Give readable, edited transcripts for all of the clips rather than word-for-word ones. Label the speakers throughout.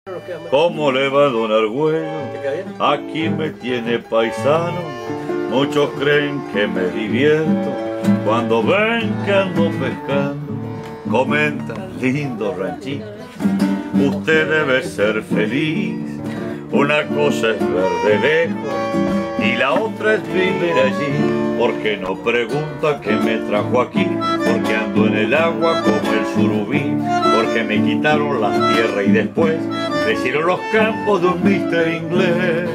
Speaker 1: ¿Cómo le va, don Argüello? Aquí me tiene paisano. Muchos creen que me divierto cuando ven que ando pescando. Comentan, lindo ranchito, usted debe ser feliz. Una cosa es ver de lejos y la otra es vivir allí. Porque no pregunta qué me trajo aquí, porque ando en el agua como el surubí, porque me quitaron las tierras y después me hicieron los campos de un mister inglés.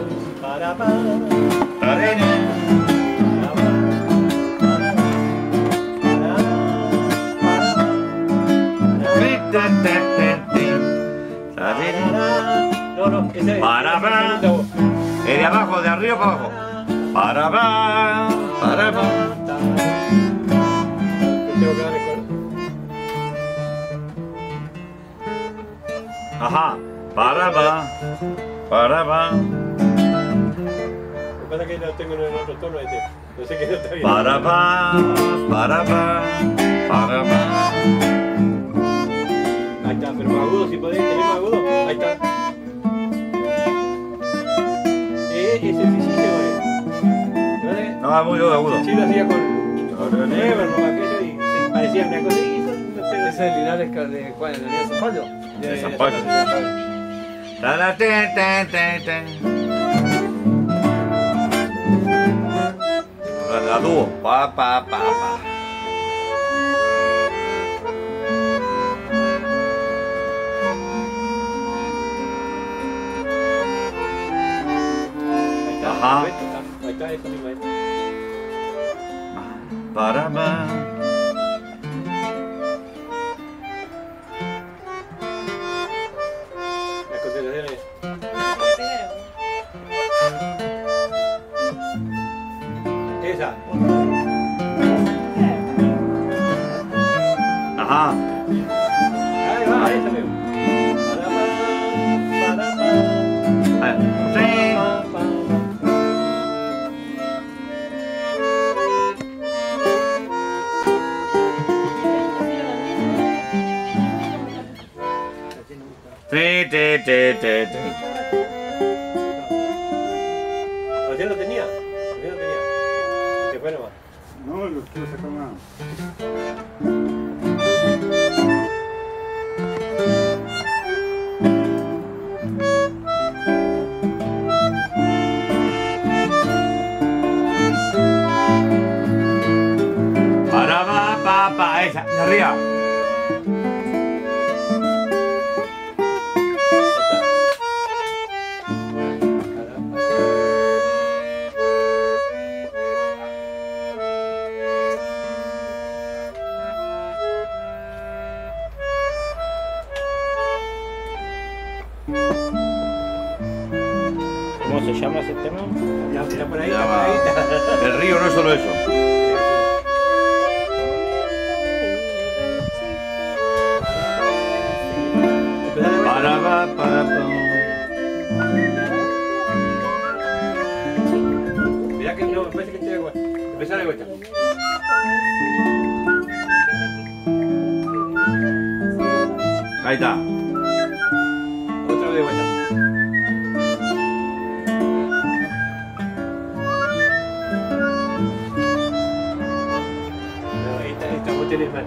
Speaker 1: ¿Es de abajo, de arriba para abajo? Ajá, para.
Speaker 2: Lo que pasa es que lo tengo en el otro tono, no sé qué no está bien. Ahí está, pero más agudo, si podéis tener más agudo. Ahí está. Es sencillo,
Speaker 1: No, es muy agudo.
Speaker 2: Sí, lo hacía con Everno, aquello, y parecía una cosa.
Speaker 3: ¿Ese es el Linares de cuál? ¿El de Zapallo?
Speaker 1: De Zapallo. La dúo. Pa. Ajá.
Speaker 2: Ahí está, eso mismo.
Speaker 1: Para más.
Speaker 2: Las concentraciones. Esa.
Speaker 1: Ajá.
Speaker 2: Ahí va, esa mismo. ¿Recién lo tenía? ¿Qué fue nomás?
Speaker 4: No, lo quiero sacar más.
Speaker 1: Para, esa, de arriba.
Speaker 3: ¿Cómo se llama ese tema?
Speaker 2: Ya por ahí,
Speaker 1: Ya
Speaker 2: por
Speaker 1: va.
Speaker 2: ahí.
Speaker 1: El río no es solo eso. Para.
Speaker 2: Mirá que no, me parece que estoy de vuelta. Empezar de vuelta.
Speaker 1: Ahí está.
Speaker 2: Otra vez de vuelta. No, esta cuestión es mal.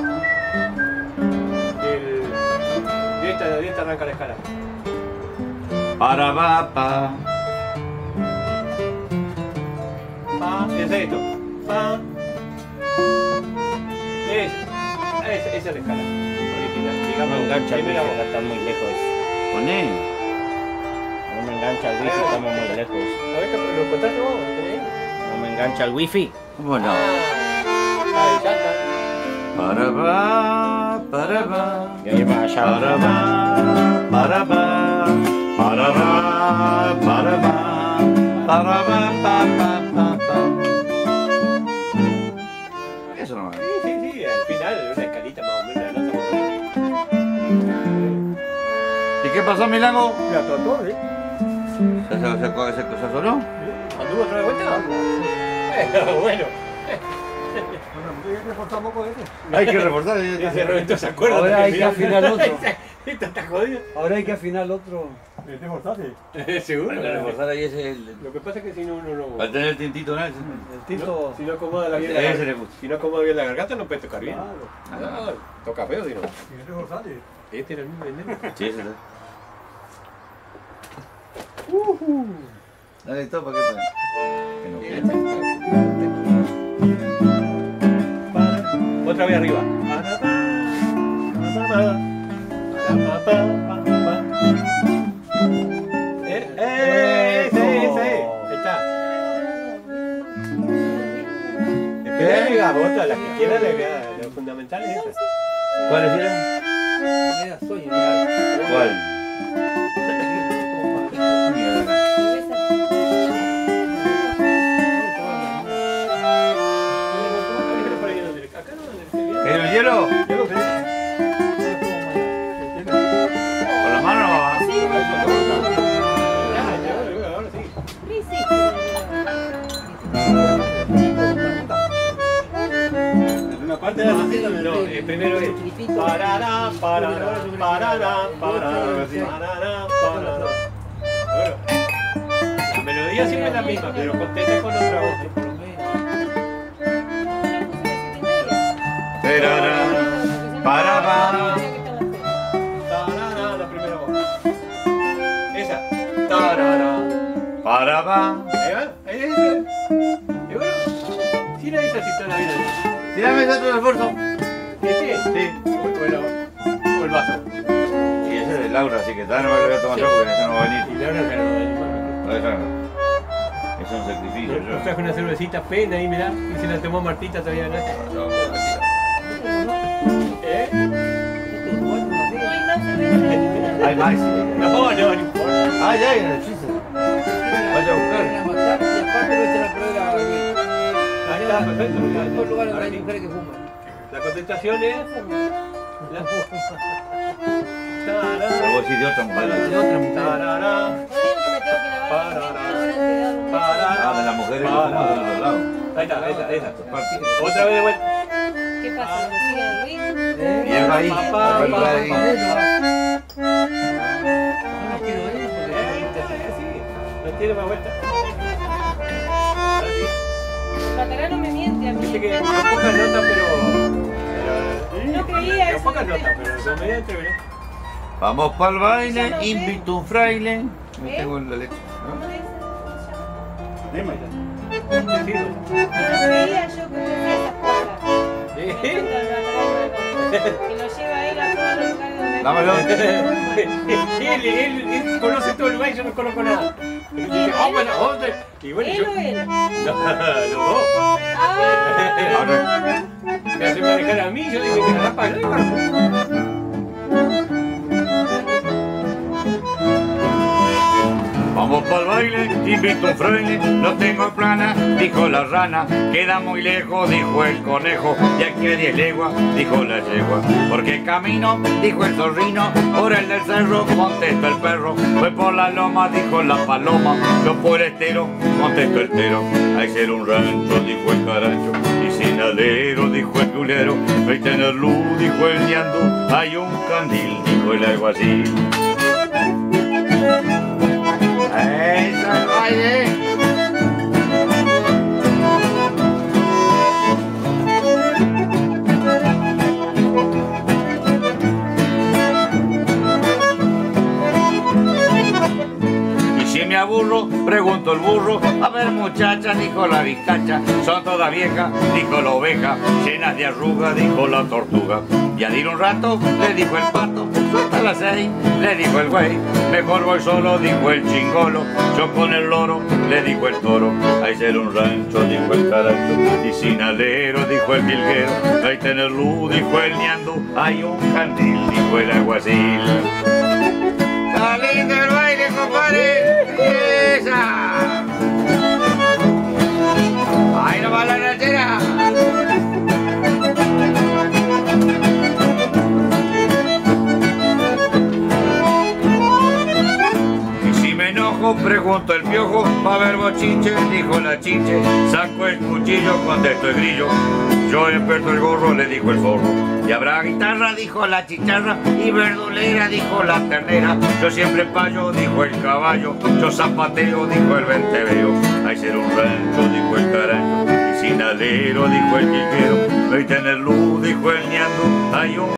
Speaker 2: De esta arranca la escala.
Speaker 1: Para, pa.
Speaker 2: Pa, es esto. Pa. Esa es la escala original.
Speaker 3: No
Speaker 2: Digamos,
Speaker 3: me engancha el
Speaker 2: primera
Speaker 3: wifi,
Speaker 2: voz.
Speaker 3: está muy lejos.
Speaker 1: Poné.
Speaker 3: No me engancha el wifi, estamos muy lejos.
Speaker 2: A ver, ¿lo encontraste vos? ¿Lo tenés ahí?
Speaker 3: No me engancha el wifi.
Speaker 1: ¿Cómo no?
Speaker 2: Ahí, ya está.
Speaker 1: Para.
Speaker 3: Y ahí va allá.
Speaker 1: Eso no va.
Speaker 2: Sí, al final una escalita más o menos la nota más o menos.
Speaker 1: ¿Y qué pasó, Milagro?
Speaker 2: La trató, ¿eh?
Speaker 1: ¿Se sonó?
Speaker 2: ¿Anduvo otra vez vuelta? Bueno.
Speaker 4: Hay que reforzar un poco de esto.
Speaker 1: Hay que reforzar.
Speaker 2: Ya se reventó esa cuerda.
Speaker 3: Ahora hay que afinar otro.
Speaker 2: Esto está jodido.
Speaker 3: Ahora hay que afinar otro.
Speaker 4: ¿Te reforzaste?
Speaker 2: Seguro.
Speaker 1: Hay que reforzar ahí ese.
Speaker 2: Lo que pasa es que si no uno no.
Speaker 1: Va a tener el tintito en él.
Speaker 3: El tinto.
Speaker 2: Si no acomoda bien la
Speaker 1: Ese le
Speaker 2: garganta.
Speaker 1: gusta.
Speaker 2: Si no acomoda bien la garganta no puede tocar bien.
Speaker 4: Claro.
Speaker 2: No, toca feo si no.
Speaker 4: ¿Y te reforzaste?
Speaker 2: Este era el mismo veneno.
Speaker 1: Sí, ese está. Dale, todo para que no quede.
Speaker 2: Otra vez arriba. Ese. Ahí está. Espera, otra, la que quiera, lo fundamental es esa.
Speaker 1: ¿Cuál es ese? ¿Cuál? ¿Quieres el hielo? ¿Con la mano?
Speaker 4: En una parte de la receta me
Speaker 2: No, primero es parará, parará, parará, parará, parará, parará. Bueno, la melodía siempre es la misma, pero contesta con otra voz.
Speaker 1: Parará.
Speaker 2: Tarará, la primera voz. Esa. Tarará.
Speaker 1: Parará.
Speaker 2: Ahí va, ahí es. Y bueno, si la dice así toda la vida.
Speaker 1: Tírame ese otro esfuerzo.
Speaker 2: ¿Este?
Speaker 1: Sí.
Speaker 2: Bueno, o el vaso.
Speaker 1: Y ese es de Laura, así que todavía no me lo voy a tomar yo porque ese no va a venir.
Speaker 2: Y la verdad que no.
Speaker 1: No, eso no. Es un sacrificio.
Speaker 2: Yo traje una cervecita pena ahí, mirá, y se la tomó Martita todavía. ¿No?
Speaker 1: No,
Speaker 2: ¿Eh?
Speaker 1: hay más.
Speaker 2: No, no importa.
Speaker 1: Ah, ya hay en el freezer. Vaya a buscar.
Speaker 2: Ahí está, perfecto. Ahora sí. La contestación es.
Speaker 1: Pero vos decís de otra mujer.
Speaker 2: Tarará.
Speaker 1: Ah, de las mujeres que fuman de los lados.
Speaker 2: Ahí está, esa. Otra vez de vuelta.
Speaker 5: ¿Qué pasa? ¿Lo sigue Luis?
Speaker 1: Y él va ahí.
Speaker 2: No tiene más vuelta.
Speaker 5: Matará no me miente a mí.
Speaker 2: Dice que son pocas notas, pero.
Speaker 5: No creía
Speaker 2: Son
Speaker 5: eso.
Speaker 2: pocas notas, pero son media entreveré.
Speaker 1: Vamos para el baile,
Speaker 5: Ya no sé.
Speaker 1: invito un fraile. Me
Speaker 5: ¿Eh?
Speaker 1: tengo en la leche.
Speaker 4: Dime.
Speaker 5: No creía yo que usted hacía esas cosas.
Speaker 2: ¿Sí?
Speaker 5: Que lo lleva a él a todos los lugares donde...
Speaker 1: Dámelo.
Speaker 2: Él conoce todo el lugar y yo no conozco nada. Y dice, vamos a la otra. Y bueno,
Speaker 5: ¿Él
Speaker 2: yo.
Speaker 5: o él?
Speaker 2: No, los dos.
Speaker 5: Ah,
Speaker 2: Me hace manejar a mí, yo dije que la para arriba.
Speaker 1: Vamos para el baile, invito un fraile, no tengo plana, dijo la rana, queda muy lejos, dijo el conejo, y aquí a 10 leguas, dijo la yegua, porque camino, dijo el zorrino, por el del cerro, contestó el perro, fue por la loma, dijo la paloma, yo por el estero, contestó el tero, hay ser un rancho, dijo el carancho, y sin alero, dijo el culero, hay tener luz, dijo el ñandú, hay un candil, dijo el alguacil. ¡Eso es baile! Y si me aburro, pregunto el burro, a ver muchacha, dijo la vizcacha, son todas viejas, dijo la oveja, llenas de arrugas, dijo la tortuga. Y al ir un rato, le dijo el pato, suelta las 6, le dijo el güey, mejor voy solo, dijo el chingolo, yo con el loro, le dijo el toro, hay ser un rancho, dijo el caracho, y sin alero, dijo el jilguero, hay tener luz, dijo el ñandú, hay un candil, dijo el alguacil. ¡Está lindo el baile, compadre! ¡Esa! ¡Ahí no va la ranchera! piojo, preguntó el piojo, va a haber bochinche, dijo la chinche, saco el cuchillo, contestó el grillo, yo emperto el gorro, le dijo el forro, y habrá guitarra, dijo la chicharra, y verdulera, dijo la ternera, yo siempre payo, dijo el caballo, yo zapateo, dijo el venteveo, hay ser un rancho, dijo el carancho, y sin alero, dijo el quiquero, no hay tener luz, dijo el ñando, hay un